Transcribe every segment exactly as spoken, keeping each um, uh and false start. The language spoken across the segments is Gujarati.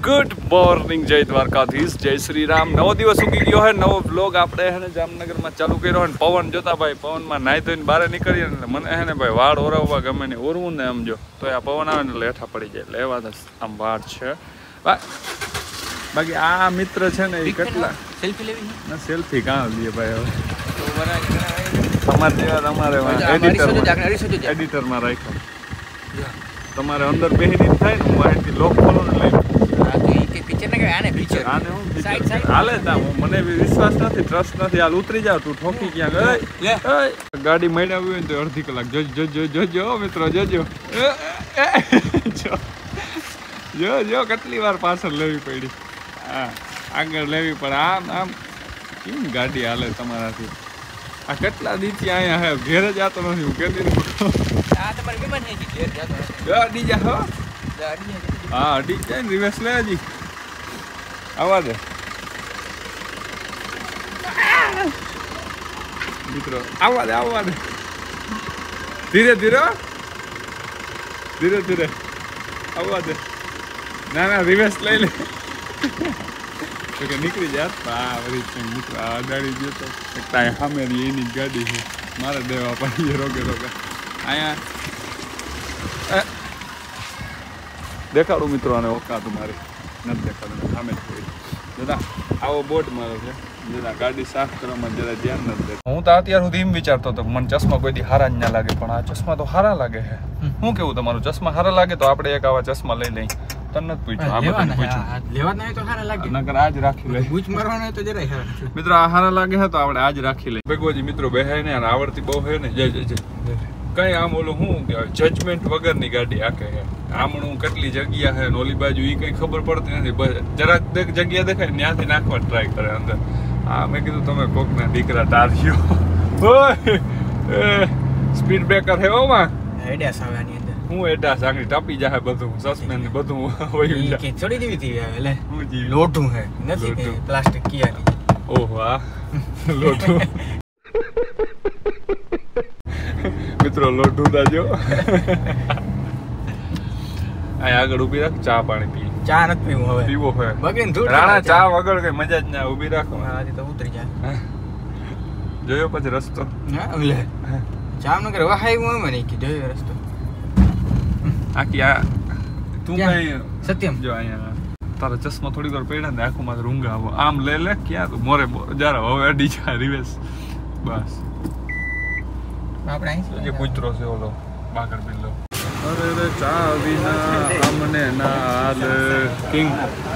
ગુડ મોર્નિંગ, જય દ્વારકાધીશ, જય શ્રી રામ। નવો દિવસ ઉગી ગયો હે, નવો વ્લોગ આપણે હે ને જામનગરમાં ચાલુ કર્યો હે। પવન જોતા ભાઈ, પવનમાં નાહી ધોઈને બહાર નીકળીએ ને મને હે ને ભાઈ વાળ ઓરવવા ગમે ને ઓરવું ને આમ જો તો આ પવન આવે ને એટલે હેઠા પડી જાય એટલે એવા આમ વાળ છે। બાકી આ મિત્ર છે ને એ કેટલા સેલ્ફી લેવી ના સેલ્ફી કાં લઈએ ભાઈ હવે તમારે જેવા તમારે એડિટર એડિટરમાં રાખ્યો તમારે અંદર બેહીને થાય ને હું અહીંથી લોક ખોલો ને લઈ હાલે મને વિશ્વાસ નથી, ટ્રસ્ટ નથી। હાલ ઉતરી જાવ, તું ઠોકી ક્યાં ગાડી મળ્યા હોય ને તો અડધી કલાક જોજો જોજો જોજો મિત્રો જોજો જો જો કેટલી વાર પાછળ લેવી પડી, હા આગળ લેવી પડે। આમ આમ કેમ ગાડી હાલે તમારાથી? આ કેટલા દીથી અહીંયા હે, ઘેર જતો નથી હું કેતી અડી જા હો, હા અડી જાય ને રિવર્સ લે હજી આવા દે મિત્રો, આવવા દે આવવા દે ધીરે ધીરે ધીરે ધીરે આવવા દે। ના ના રિવર્સ લઈ લે તો કે નીકળી જાત આ વળી મિત્રો આ ગાડી જતો સામે એની ગાડી છે મારે દેવા પડીએ રોગે રોગે અહીંયા દેખાડું મિત્રો આને ઓકા તમારી નથી દેખાડું સામે જ પડી દાદા આવો બોર્ડ મારો છે જરા ગાડી સાફ કરવામાં જરા ધ્યાન નથી દેતા। હું તો અત્યાર સુધી એમ વિચારતો હતો મને ચશ્મા કોઈ દી હારા જ ના લાગે, પણ આ ચશ્મા તો હારા લાગે છે। શું કેવું તમારું? ચશ્મા હારા લાગે તો આપણે એક આવા ચશ્મા લઈ લઈ। તને જ પૂછ્યું, આ બધાને પૂછ્યું, લેવા ના તો હારા લાગે નકર આજ રાખી લે, બૂચ મારવાનો તો જરાય હારા મિત્રો આ હારા લાગે છે તો આપણે આજ રાખી લઈએ। ભગવજી મિત્રો બેહાય ને આવડતી બહુ હે ને જય જય જય કઈ આમ ઓલું શું કહેવાય જજમેન્ટ વગરની ગાડી આકે છે। આમણું કેટલી જગ્યા છે ને ઓલી બાજુ એ કઈ ખબર પડતી નથી, જરાક જગ્યા દેખાય ત્યાંથી નાખવા ટ્રાય કરે અંદર। હા મેં કીધું તમે કોક ના દીકરા ટાર્યો સ્પીડ બ્રેકર છે ઓમાં એડાસ આવે આની અંદર હું એડાસ આગળ ટપી જાય બધું સસ્પેન્ડ બધું હોય કે છોડી દેવી હતી એટલે લોટું છે નથી કે પ્લાસ્ટિક કિયાની। ઓહો આ લોટું મિત્રો લોટું દાજો આ આગળ ઊભી રાખ, ચા પાણી પી। ચા નથી પીવું હવે, પીવો હોય બગીન ધૂળ રાણા ચા વગર કઈ મજા જ ના, ઊભી રાખો આજે તો ઉતરી જાય જોયો પછી રસ્તો હા ઓલે જામનગર વહાઈ હું મને કે જોયો રસ્તો આકી આ તું કઈ સત્યમ જો અહીંયા તારા ચશ્મા થોડી વાર પડ્યા ને આખું માં રૂંગા આવો આમ લે લે ક્યાં તું મોરે જરા હવે અડી જા રિવેસ બસ આપણે અહીં જે કૂતરો છે ઓલો બાગર બિલ્લો અરે રે ચા વિના અમને ના હાલ કિંગ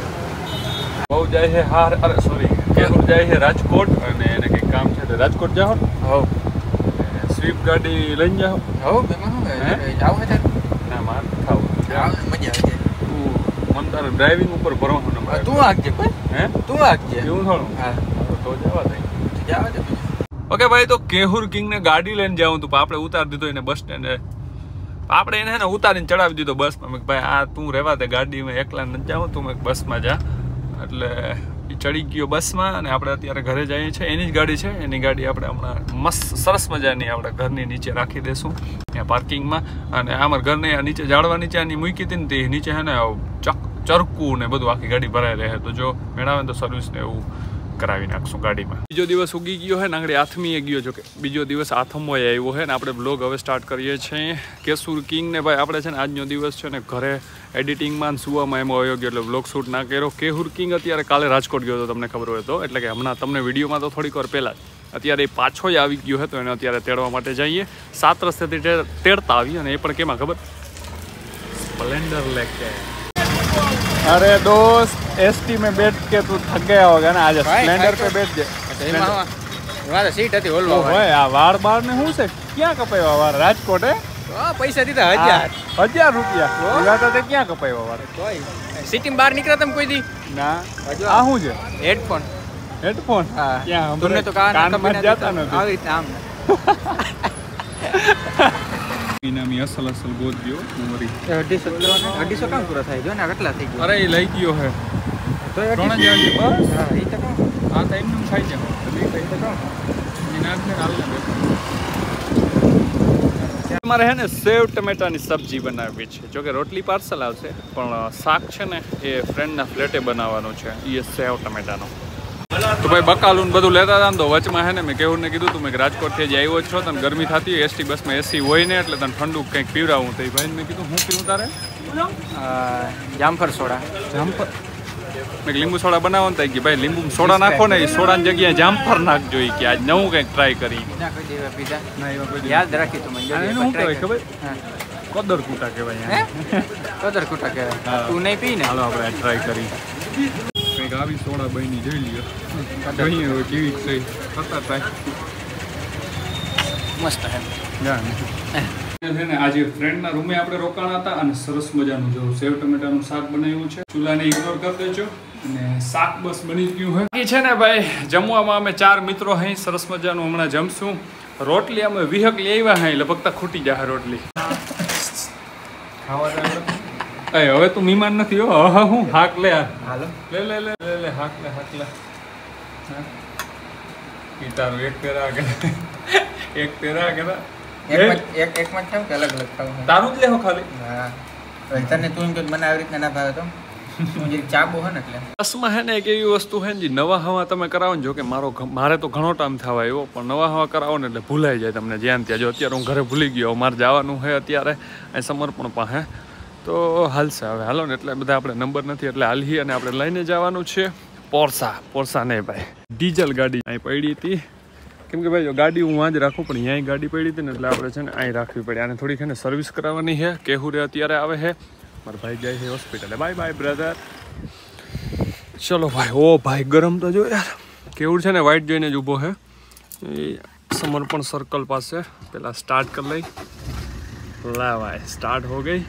બહુ જાય છે હાર અરે સોરી કેહુર જાય છે રાજકોટ અને એને કંઈક કામ છે રાજકોટ જાઓ હો સ્વીપ ગાડી લઈને જાઓ હો બેમાં હું જાવ હે ના માર ખાવ મજા આવે છે મન તારે ડ્રાઇવિંગ ઉપર ભરોસો ન મળે તું આગજે પણ હે તું આગજે એવું થોડું હા તો જવા દે જવા દે ઓકે ભાઈ તો કેહુર કિંગ ને ગાડી લઈને જાઉં તું આપણે ઉતારી દીધો એને બસ સ્ટેન્ડે, આપણે એને હે ને ઉતારીને ચડાવી દીધો બસમાં। મેં ભાઈ આ તું રહેવા દે ગાડીમાં એકલા નથી જાઉં તું મેં બસમાં જા, એટલે એ ચડી ગયો બસમાં અને આપણે અત્યારે ઘરે જઈએ છીએ। એની જ ગાડી છે, એની ગાડી આપણે હમણાં મસ્ત સરસ મજાની આપણે ઘરની નીચે રાખી દઈશું ત્યાં પાર્કિંગમાં। અને અમારા ઘરને નીચે ઝાડવા નીચે આની મૂકી હતી ને તે નીચે હે ને ચક ચરકું ને બધું આખી ગાડી ભરાઈ રહે, તો જો મેળાવે તો સર્વિસ ને એવું કરાવી નાખશું ગાડીમાં। બીજો દિવસ ઉગી ગયો હે ને આગળ આથમીએ ગયો જો કે બીજો દિવસ આથમોય આવ્યો હે ને આપણે બ્લોગ હવે સ્ટાર્ટ કરીએ છીએ કેસુર કિંગ ને ભાઈ આપણે છે ને આજનો દિવસ છે ને ઘરે એડિટિંગમાં ને સુવામાં એમાં વયો ગયો એટલે બ્લોગ શૂટ ના કર્યો। કેહુર કિંગ અત્યારે કાલે રાજકોટ ગયો હતો તમને ખબર હોય તો, એટલે કે હમણાં તમને વિડીયોમાં તો થોડીક વાર પહેલાં જ અત્યારે એ પાછો જ આવી ગયો હતો એને અત્યારે તેડવા માટે જઈએ। સાત રસ્તેથી તેડતા આવી અને એ પણ કેમાં ખબર સ્પ્લેન્ડર લેકે अरे दोस्त एसटी में बैठ के तू थक गया होगा ना, आज स्प्लेंडर पे बैठ जा। વારે સીટ હતી હોલવા હોય આ વાર બાર ને શું છે ક્યાં કપાયો વાર રાજકોટ હે પૈસા દીધા હજાર હજાર રૂપિયા લાતા તે ક્યાં કપાયો વાર કોઈ સિટી બહાર નીકળ્યા તમે કોઈ દી ના આ શું છે હેડફોન હેડફોન હા ક્યાં તમને તો કાન કાનમાં જતા નથી આવી રીતે આમ ઇનામી અસલ અસલ ગોત ગયો નંબરી અઢીસો અઢીસો કામ પૂરા થાય જો ને કેટલા થઈ ગયો અરે એ લઈ ગયો હે તો ત્રણ હજાર બસ હા એ તો કામ આ તો એમનું ખાઈ જાય એ તો કામ નાખ ને હાલ ને મારે હે ને સેવ ટમેટાની સબ્જી બનાવવી છે. જો કે રોટલી પાર્સલ આવશે, પણ શાક છે ને એ ફ્રેન્ડના ફ્લેટે બનાવવાનું છે, એ સેવ ટમેટાનો. તો ભાઈ બકાલું બધું લેતા હતા ને, તો વચમાં હે ને મેં કેવું ને કીધું તું મેં રાજકોટથી જ આવ્યો છો, તને ગરમી થતી હોય, એસટી બસમાં એસી હોય ને એટલે તને ઠંડુ કંઈક પીવડાવું. તો એ ભાઈને મેં કીધું હું પીવું તારે? જામફર સોડા. જામફર મેં લીંબુ સોડા બનાવો ને કે ભાઈ લીંબુ સોડા નાખો ને, એ સોડાની જગ્યાએ જામફર નાખજો કે આજ નવું કંઈક ટ્રાય કરી. યાદ રાખી તું મને. શું કહેવાય ખબર? કોદર કૂટા કહેવાય. કોદર કૂટા કહેવાય. તું નહીં પી ને? હાલો આપણે ટ્રાય કરી. કંઈક આવી સોડા બની જોઈ લ્યો, જોઈએ હવે કેવી છે. કરતા ટ્રાય મસ્ત છે ને. આજે ફ્રેન્ડના રૂમે આપણે રોકાણા હતા અને સરસ મજાનું જો સેવ ટમેટાનું શાક બનાવ્યું છે. ચૂલાને ઇગ્નોર કરી દેજો. અને શાક બસ બની ગયું હોય છે ને ભાઈ. જમવામાં અમે ચાર મિત્રો અહીં સરસ મજાનું હમણાં જમશું. રોટલી અમે વિહક લઈ આવ્યા હા, લગભગ ખૂટી જાય રોટલી ખાવા જાય. હવે તું મહેમાન નથી હો. હા હું હાક લે હાલો લે લે લે લે લે હાક લે હાક લે. તારું એક તેરા કે એક તેરા કે એક એક માં કે અલગ અલગ ખાવું તારું જ લેવો ખાલી. હા તને તું કે મને આવી રીતના ના ભાવે તો હું જે ચાબો હે ને એટલે બસમાં હે ને એક એવી વસ્તુ હે ને નવા હવા તમે કરાવો ને. જો કે મારો મારે તો ઘણો ટાઈમ થવા આવ્યો, પણ નવા હવા કરાવો ને એટલે ભૂલાઈ જાય તમને જ્યાં ત્યાં. જો અત્યારે હું ઘરે ભૂલી ગયો, મારે જવાનું છે અત્યારે અહીં સમર્પણ પાસે, તો હાલશે હવે હાલો ને. એટલે બધા આપણે નંબર નથી એટલે હાલી અને આપણે લઈને જવાનું છે પોરસા. પોરસા નહીં ભાઈ, ડીઝલ ગાડી અહીં પડી હતી. કેમ કે ભાઈ જો ગાડી હું વાં જ રાખું, પણ અહીંયા ગાડી પડી હતી ને એટલે આપણે છે ને અહીં રાખવી પડે. આને થોડીક એને સર્વિસ કરાવવાની છે. કેહુરે અત્યારે આવે છે, મારા ભાઈ જાય છે હોસ્પિટલે. Bye bye brother. ચલો ભાઈ. ઓ ભાઈ ગરમ તો જો યાર. કેવું છે ને વાઇટ જોઈને જ ઊભો છે એ સમર્પણ સર્કલ પાસે. પેલા સ્ટાર્ટ કરી લઈ. લા ભાઈ સ્ટાર્ટ હો ગઈ.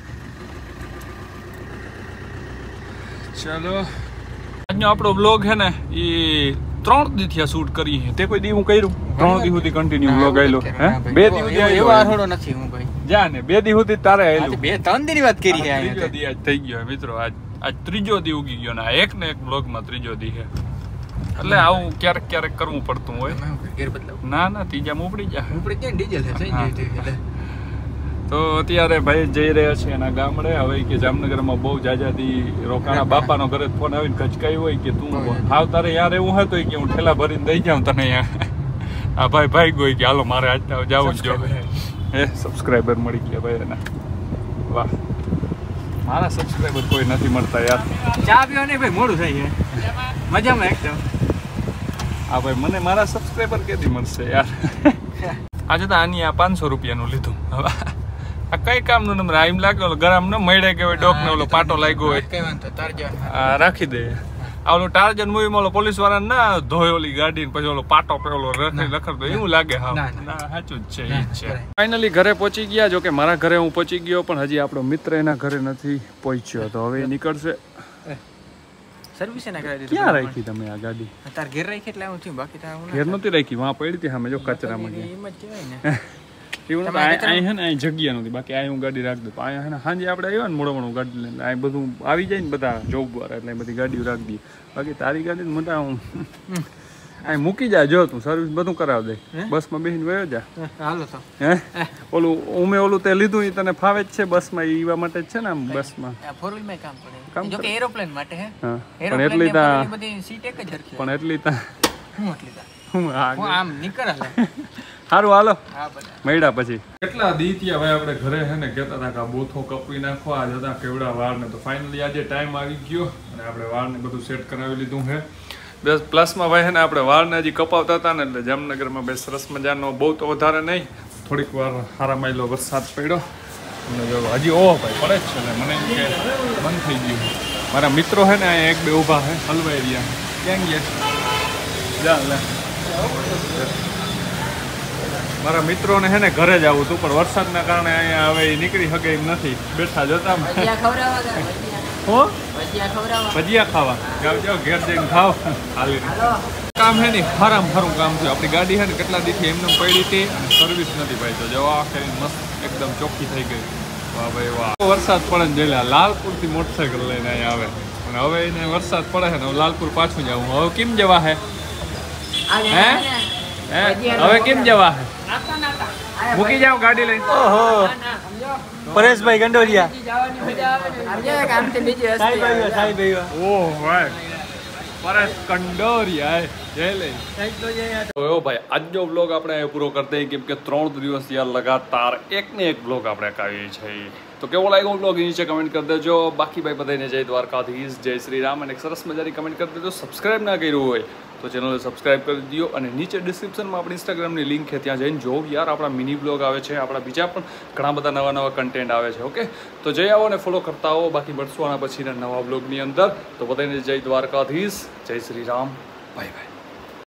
ચલો આજનો આપણો બ્લોગ છે ને એ ત્રણ દી થી શૂટ કરી છે. તે કોઈ દી હું કર્યું? ત્રણ દી સુધી કન્ટિન્યુ બ્લોગ આવેલો. હે બે દી સુધી એવો આરોડો નથી હું ભાઈ. જા ને બે દી સુધી તારે આવેલું. બે ત્રણ દી ની વાત કરી છે. ત્રીજો દી આજ થઈ ગયો મિત્રો. આજ આજ ત્રીજો દી ઉગી ગયો ને આ એક ને એક બ્લોગમાં ત્રીજો દી છે. એટલે આવું ક્યારેક ક્યારેક કરવું પડતું હોય. ના ના ત્રીજામાં ઉપડી જાય. ઉપડી જાય ડીઝલ છે થઈ જાય. તો અત્યારે ભાઈ જઈ રહ્યા છે એના ગામડે. હવે કે જામનગરમાં બહુ જાજાદી રોકાણા. બાપાનો ઘરે ફોન આવીને ખચકાયું હોય કે તું હાવ તારે યાર એવું હોય તો કે હું ઠેલા ભરીને દઈ જાઉં તને અહીંયા. આ ભાઈ ભાઈ ગયો કે હાલો મારે આજ જવું જ જો. એ સબસ્ક્રાઈબર મળી ગયા ભાઈ એના. વાહ મારા સબસ્ક્રાઈબર કોઈ નથી મળતા યાર. ચા પીવા નહીં ભાઈ મોડું થાય છે. મજામાં એકદમ. હા ભાઈ મને મારા સબસ્ક્રાઈબર કેદી મળશે યાર. આજે તો આની આ પાંચસો રૂપિયાનું લીધું. હવે આ કઈ કામનું નંબર એમ લાગ્યો ગરમ ન મળે કે ડોક ને ઓલો પાટો લાગ્યો હોય રાખી દે. આ ઓલો ટાર્જન મૂવીમાં ઓલો પોલીસ વાળા ના ધોય ઓલી ગાડી પછી ઓલો પાટો પેલો રખડતો એવું લાગે. હા સાચું જ છે એ જ છે. ફાઇનલી ઘરે પહોંચી ગયા. જો કે મારા ઘરે હું પહોંચી ગયો, પણ હજી આપણો મિત્ર એના ઘરે નથી પહોંચ્યો. તો હવે નીકળશે. સર્વિસ ના કરાવી દીધી. ક્યાં રાખી તમે આ ગાડી? તાર ઘેર રાખી એટલે હું થયું. બાકી તાર ઘેર નહોતી રાખી, વાં પડી હતી સામે જો કચરામાં. એમ જ કહેવાય ને. એવું અહીં હે ને અહીં જગ્યા નહોતી, બાકી અહીં હું ગાડી રાખી દઉં. અહીંયા હે ને સાંજે આપણે આવ્યા ને મોડો મોડું ગાડી લઈને અહીં બધું આવી જાય ને બધા જોબ વાળા એટલે બધી ગાડીઓ રાખી દઈએ. બાકી તારી ગાડી મોટા હું અહીં મૂકી જાય. જો તું સર્વિસ બધું કરાવી દે. બસમાં બેસીને વયો જા. હાલો તો હે ઓલું ઉમે ઓલું તે લીધું એ તને ફાવે જ છે બસમાં? એવા માટે જ છે ને આમ બસમાં ફોર વ્હીલ માં કામ પડે. જો કે એરોપ્લેન માટે હે. હા પણ એટલી તા બધી સીટ એક જ હરખી. પણ એટલી તા હું એટલી તા હું આમ નીકળ હાલે. સારું હાલો હા બધા મળ્યા પછી. કેટલા દી થયા ભાઈ આપણે ઘરે છે ને કહેતા હતા કે આ બોથો કપી નાખવા જતા કેવડા વાર ને. તો ફાઇનલી આજે ટાઈમ આવી ગયો અને આપણે વાળને બધું સેટ કરાવી લીધું છે. બસ પ્લસમાં ભાઈ છે ને આપણે વાળને હજી કપાવતા હતા ને એટલે જામનગરમાં બે સરસ મજાનો બહુ તો વધારે નહીં થોડીક વાર હારા માયલો વરસાદ પડ્યો અને જો હજી ઓહ ભાઈ પડે જ છે ને મને એમ કે બંધ થઈ ગયું. મારા મિત્રો છે ને અહીંયા એક બે ઊભા છે હલવાઈ રહ્યા. ક્યાં ગયા જા લે. મારા મિત્રોને છે ને ઘરે જ આવું હતું પણ વરસાદના કારણે અહીંયા હવે નીકળી શકે એમ નથી. બેઠા જતા ભજીયા ખાવા જાવ જાવ ઘેર જઈને ખાવ. હાલી કામ છે ને ખરામ ખરું કામ છે. આપણી ગાડી છે ને કેટલા દિવસથી એમને પડી હતી અને સર્વિસ નથી ભાઈ. તો જવા કરીને મસ્ત એકદમ ચોખ્ખી થઈ ગઈ. વાહ ભાઈ વાહ. વરસાદ પડે ને જોઈ લે લાલપુર થી મોટરસાયકલ લઈને અહીંયા આવે અને હવે એને વરસાદ પડે છે ને લાલપુર પાછું જવું. હવે કેમ જવા હે હે હવે કેમ જવા હે? મૂકી જાઓ ગાડી લઈને. ઓહો પરેશભાઈ ગંડોરિયા આમથી બીજી સાહેબ હસ્તી આવ્યો સાહેબ આવ્યો ઓહ ભાઈ પરેશ કંડોરિયા જય લે. તો ભાઈ આજનો બ્લોગ આપણે અહીંયા પૂરો કરી દઈએ કેમ કે ત્રણ દિવસ યાર લગાતાર એક ને એક બ્લોગ આપણે કાઢીએ છીએ. તો કેવો લાગ્યો બ્લોગ નીચે કમેન્ટ કરી દેજો. બાકી ભાઈ બધાને જય દ્વારકાધીશ, જય શ્રી રામ અને એક સરસ મજાની કમેન્ટ કરી દેજો. સબસ્ક્રાઇબ ના કર્યું હોય તો ચેનલને સબસ્ક્રાઇબ કરી દો અને નીચે ડિસ્ક્રિપ્શનમાં આપણી ઇન્સ્ટાગ્રામની લિંક છે ત્યાં જઈને જો યાર આપણા મિની બ્લોગ આવે છે, આપણા બીજા પણ ઘણા બધા નવા નવા કન્ટેન્ટ આવે છે. ઓકે તો જઈ આવો અને ફોલો કરતા આવો. બાકી મળશું આના પછીના નવા બ્લોગની અંદર. તો બધાને જય દ્વારકાધીશ, જય શ્રી રામ, બાય બાય.